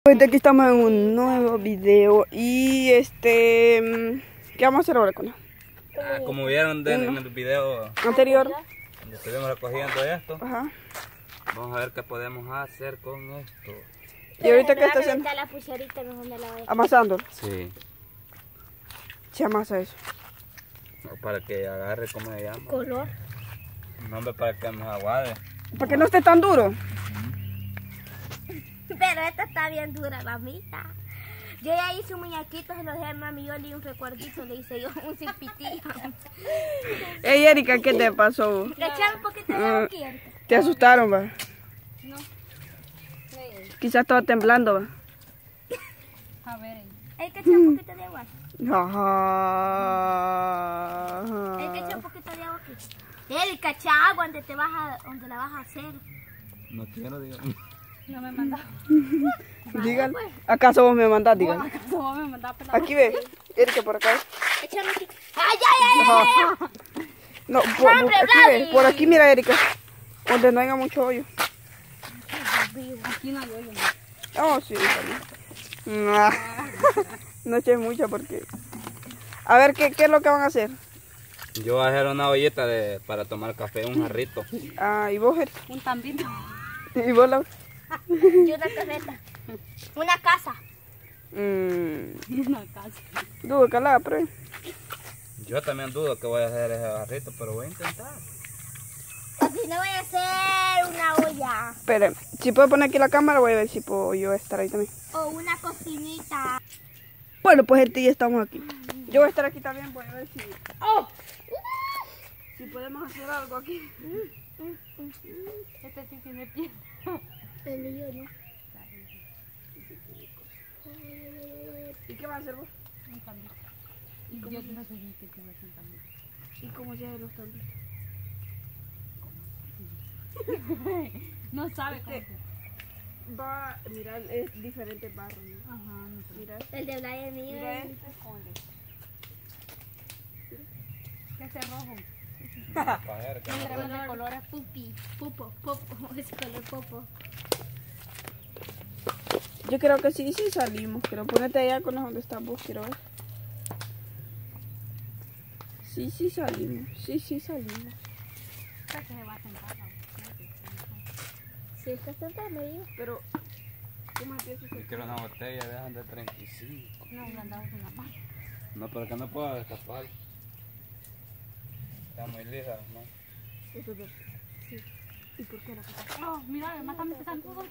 Pues de aquí estamos en un nuevo video y ¿qué vamos a hacer ahora con él? Como vieron en el video Anterior. donde estuvimos recogiendo esto, Ajá. vamos a ver qué podemos hacer con esto. ¿Y ahorita qué está haciendo? La pulserita, mejor me la voy a... Amasándolo. Sí, ¿Qué amasa eso? para que agarre, ¿cómo se llama? color. Un nombre para que nos aguade. Para que no esté tan duro. Pero esta está bien dura, mamita. Yo ya hice un muñequito, se lo dejé a mami, yo le di un recuerdito, le hice yo un cipitillo. Ey, Erika, ¿qué te pasó? Le eché un poquito de agua aquí, Erika. ¿Te asustaron, va? No. Quizás estaba temblando, va. A ver. Hay que echar un poquito de agua. Ajá. Hay que echar un poquito de agua aquí. Erika, echa agua donde la vas a hacer. No quiero, digo. No me mandas. Dígale. ¿Acaso vos me mandás? Dígale. ¿Acaso vos me mandás pelado? Aquí ve. Erika, por acá. Échame aquí. ¡Ay, ay, ay! No, aquí ve. Por aquí, mira, Erika. Donde no haya mucho hoyo. Aquí no hay hoyo. Oh, sí, también. No eches mucho porque... A ver, ¿qué es lo que van a hacer? Yo voy a hacer una ollita para tomar café, un jarrito. Ah, ¿y vos, Erika? Un tambito. ¿Y vos, Laura? Y una caseta. Una casa. Una casa. Dudo que la pero... Yo también dudo que voy a hacer ese jarrito, pero voy a intentar. Así no voy a hacer una olla. Esperen, si puedo poner aquí la cámara, voy a ver si puedo yo estar ahí también. O una cocinita. Bueno, pues ya estamos aquí. Yo voy a estar aquí también, voy a ver si... ¡Oh! Si podemos hacer algo aquí. Este sí tiene pie. El mío no. ¿Y qué vas a hacer vos? Un tambito. Y yo no sé ni qué te iba a hacer un tambito. ¿Y cómo se hacen los tambitos? No sabe cómo se... Va, mira, es diferente barro, ¿no? Ajá, no sé. Mira, El de Blay es mío. mira este con este. Este rojo. Para ver qué El color es pupi. Pupo. Es color popo. Yo creo que sí salimos. Pero ponete allá con donde estás vos, quiero ver. Sí salimos. Sí salimos. Creo que se va a sentar. Sí, está sentado, digo. Pero, ¿cómo empieza Yo quiero una botella de 35. No, andamos en la mano. No, pero que no puedo escapar. Está muy lisa, ¿no? Eso de... Sí. ¿Y por qué la cosa? Oh, mira, mátame ese zancudo.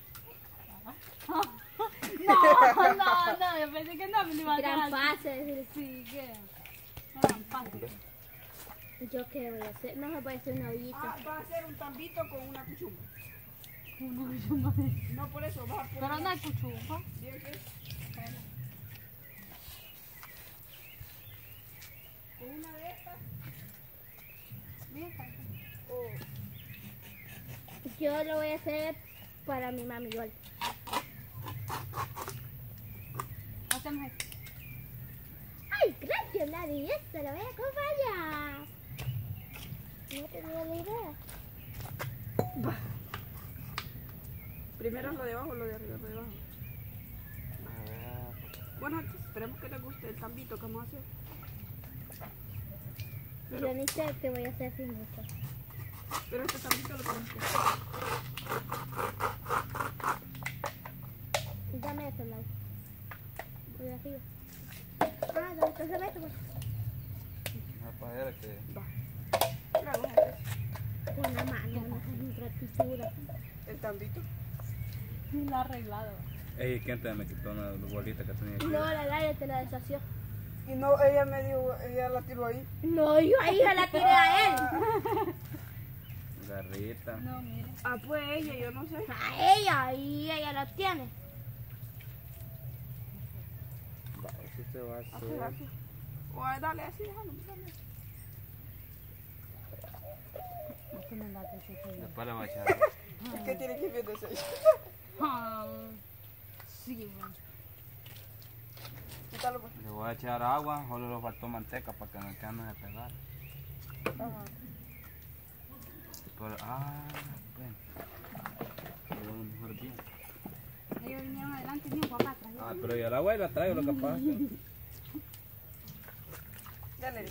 No, yo pensé que no me iba a dar. Gran pase. Sí, que... Gran pase. ¿Yo qué voy a hacer? No, voy a hacer una ollita. Va a hacer un tambito con una cuchumba. No, No, por eso, vas a poner... pero no hay cuchumba. ¿Bien qué? Con una de estas. Yo lo voy a hacer para mi mami igual. Hacemos esto. Ay, gracias, Lari. Esto lo voy a acompañar. No tenía la idea. Primero lo de abajo, lo de arriba, lo de abajo. Bueno, esperemos que les guste el tambito que vamos a hacer. Pero, Yo ni sé qué voy a hacer sin esto. pero este tambito lo tenemos que hacer. Dame esto, Lari. Por arriba. Ah, ¿dónde está ese reto? Para ver que... Va. Mira, vamos a hacer Con la mano, una gratitud. el tambito. Lo ha arreglado. Ey, ¿quién te me quitó una bolita que tenía aquí? No, la Lari te la deshació. Y no, ella me dijo, ella la tiró ahí. No, yo ahí se la tiré a él. Garrita. No, mire. Ah, pues ella, yo no sé. A ella, y ella la tiene. Va, eso se va a Así, hacer. así. O dale así, déjalo, dale. Después le voy a echar. Es que tiene que ir viendo ese. Sí, bueno. Quítalo, pues. Le voy a echar agua, solo le faltó manteca para que no quede no se pegar. Ajá. Pero, bueno. Pero mejor bien. Ellos vinieron adelante y mi papá atrás. Ah, pero yo la voy y la traigo, lo que pasa. Dale.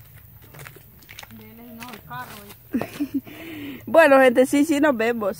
Dele no, el carro. Bueno, gente, sí nos vemos,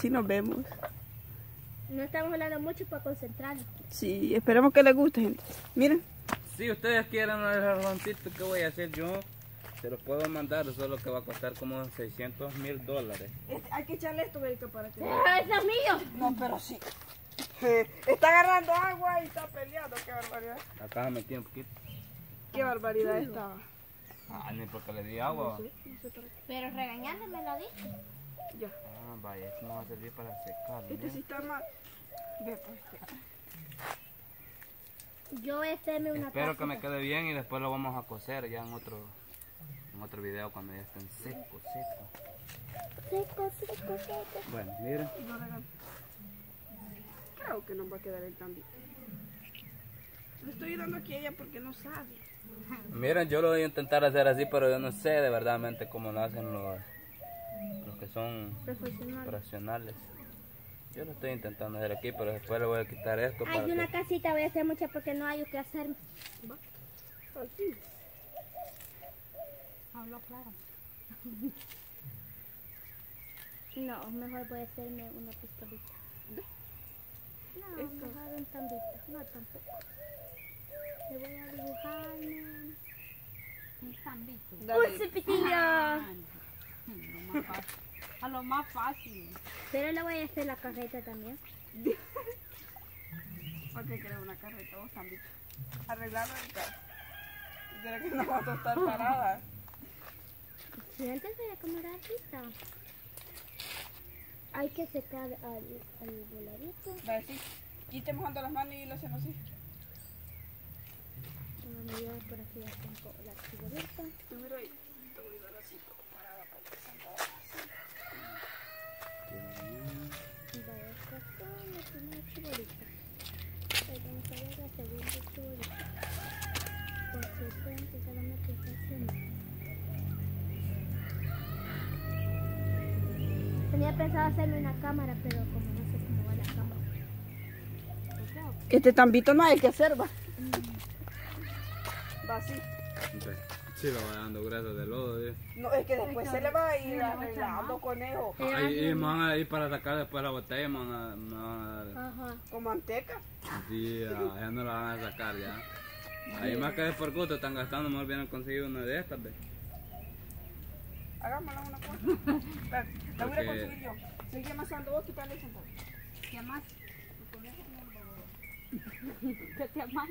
No estamos hablando mucho para concentrarnos. Sí, esperemos que les guste, gente. Miren. Si ustedes quieren el jarroncito que voy a hacer yo, se los puedo mandar, solo que va a costar como $600,000. Hay que echarle esto, Erika, para que... ¡Ese es mío! No, pero sí. Está agarrando agua y está peleando. Qué barbaridad. Acá me metí un poquito. Qué barbaridad estaba. Ah, ni porque le di agua. No sé para qué. Pero regañándome lo dije. Ya. Ah, vaya, esto no va a servir para secar. Este sí está mal. Ve, pues. Yo voy a hacerme una Espero que me tacita. quede bien y después lo vamos a cocer ya en otro video cuando ya estén secos. Seco. Bueno, miren. No regalan. Creo que nos va a quedar el cambio. Le estoy dando aquí a ella porque no sabe. Miren, yo lo voy a intentar hacer así, pero yo no sé de verdadmente cómo lo hacen los que son profesionales. Yo lo estoy intentando hacer aquí, pero después le voy a quitar esto. Hay para una que... casita, voy a hacer mucha porque no hay que hacer. Así. Hablo claro. No, mejor voy a hacerme una pistolita. No, mejor un tambito. No, tampoco. Le voy a dibujarme un tambito. Dale. ¡Un cepitillo! A lo más fácil. Pero le voy a hacer la carreta también. ¿Por qué querés una carreta vos también? Arreglarlo el carro. ¿Será que no va a estar parada? Si antes de la cámara lista. Hay que secar al voladito. Va así. Y te mojando las manos y lo hacen así. Vamos a mirar por aquí ya tengo la chibolita. Te miro ahí. Te voy a dar así todo parada para que se mueva así. Vaya, esta son la primera chibolita. Ahí vamos a ver la segunda chibolita. Consistente, solamente está haciendo. Tenía pensado hacerme una cámara, pero como no sé cómo va la cámara. Este tambito no hay que hacer, va. Va así. Sí, lo va dando grasa de lodo. No, es que después se le va a ir arreglando, conejo. Ahí me van a ir para sacar después la botella, me van a dar. Ajá. Con manteca. Sí, ya no la van a sacar ya. Ahí más que es por gusto, están gastando, mejor vienen a conseguir una de estas, ¿ves? Hagámosla una cosa. Espera, la voy a Porque- conseguir yo. Seguí amasando vos, quitarle el sentado. ¿Qué más? ¿Qué te amas?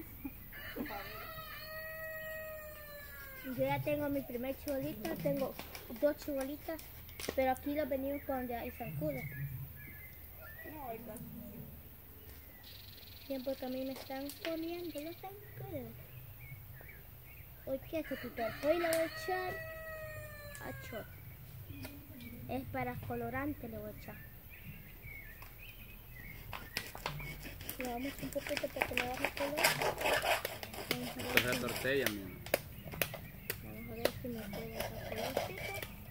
Yo ya tengo mi primer chibolita, tengo 2 chibolitas, pero aquí los venimos con ya hay zancudo. No, ahí está. Bien, porque a mí me están comiendo los zancudos. Hoy qué es tutor. Hoy le voy a echar a chor. Es para colorante le voy a echar. Le damos un poquito para que le baje el color. Esta es la tortilla, mi amor. Vamos a ver si me pega esa colorcita.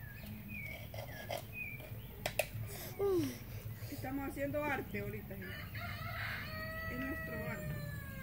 Estamos haciendo arte ahorita, gente. Es nuestro arte.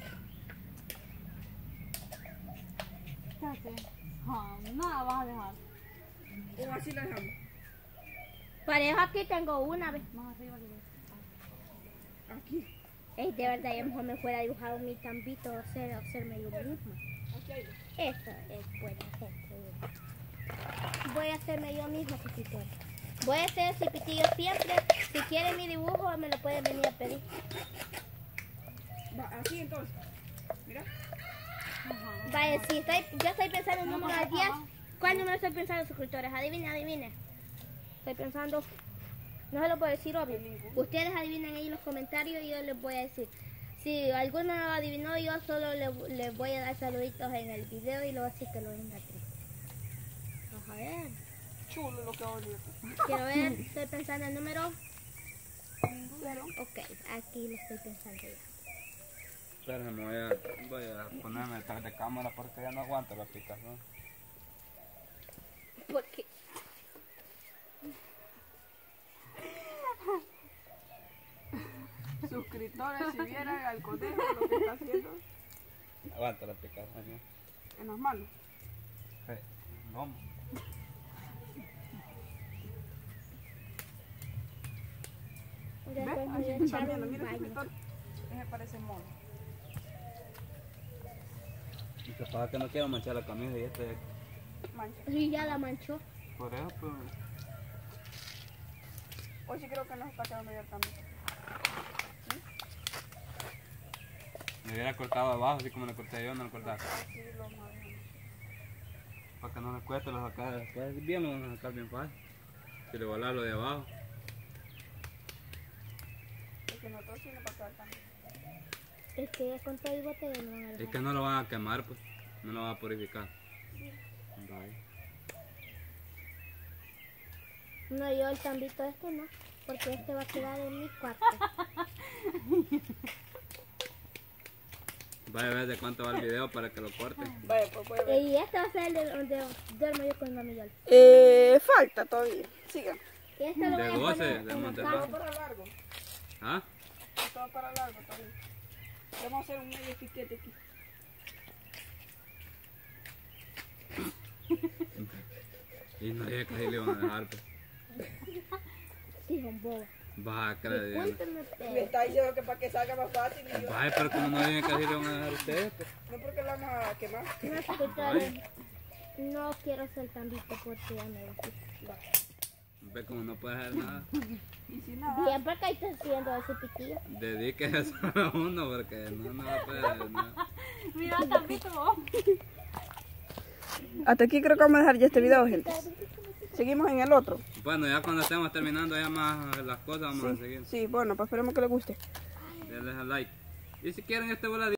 Fíjate. Nada vas a dejar. O así la dejamos. Parejo aquí tengo una vez. Más arriba que Aquí. Es de verdad, yo mejor me fuera a dibujar mi tambito o hacerme yo misma. Aquí hay. Esto es buena gente. Voy a hacerme yo misma cipitillo. Voy a hacer cipitillo siempre. Si quieren mi dibujo me lo pueden venir a pedir. Va, así entonces. Mira. Vaya, si yo estoy pensando en un número de 10. ¿Cuál número estoy pensando, suscriptores? Adivinen. Estoy pensando, no se lo puedo decir obvio. Ustedes adivinen ahí en los comentarios y yo les voy a decir. Si alguno lo adivinó, yo solo les voy a dar saluditos en el video y luego así que lo venga tres. Vamos a ver. Chulo lo que va a venir. Quiero ver, estoy pensando en el número. Pero, Ok, aquí lo estoy pensando ya. Espérenme, voy a ponerme detrás de cámara porque ya no aguanto la picazón. Porque suscriptores si vieran al conejo lo que está haciendo Aguanta la picada. en las manos. Vamos. Ya ¿Ves? después me Así voy a que echar también, un mira baño. suscriptor. Ese parece mono. Y capaz que no quiero manchar la camisa y este. Mancha. Sí, ya la manchó. Por eso, pues. Hoy sí creo que nos está quedando ya el cambio. Me hubiera cortado abajo, así como le corté yo, no lo cortaba. Así lo más. Para que no le cueste lo sacar después. Bien lo van a sacar bien fácil. Si le volar lo de abajo. Porque nosotros sí nos va a quedar cambio. Es que ya con todo el bote ya no van a Es dejar. que no lo van a quemar, pues. No lo van a purificar. Vale. No, yo el tambito este no, porque este va a quedar en mi cuarto. Vaya a ver de cuánto va el video para que lo corte. Vaya, pues puede ver. Y este va a ser el de donde duermo yo con Mami Yol. Falta todavía. Sigan. Y este lo De voy a 12, poner de en la Monte casa. Todo para largo. ¿Ah? Todo para largo todavía. Vamos a hacer un medio piquete aquí. Y no dije que así le iban a dejar, pues. Sí, son bobas. Vas a creer. Cuéntame Me ustedes. está diciendo que para que salga más fácil. Y yo, Vaya, pero como no dije que así le van a dejar a ustedes, pues. no porque la vamos a quemar. No, suscriptores, no quiero ser tambito porque ya me gusta. Ve como no puede hacer nada. Y si nada. Bien, porque ahí está haciendo ese piquillo. Dedique eso a uno porque no va a poder hacer nada. Mira, tambito vos. Hasta aquí creo que vamos a dejar ya este video, gente. Seguimos en el otro. Bueno, ya cuando estemos terminando ya más las cosas vamos a seguir. Sí, bueno, pues esperemos que les guste. Denles a like. Y si quieren este voladito.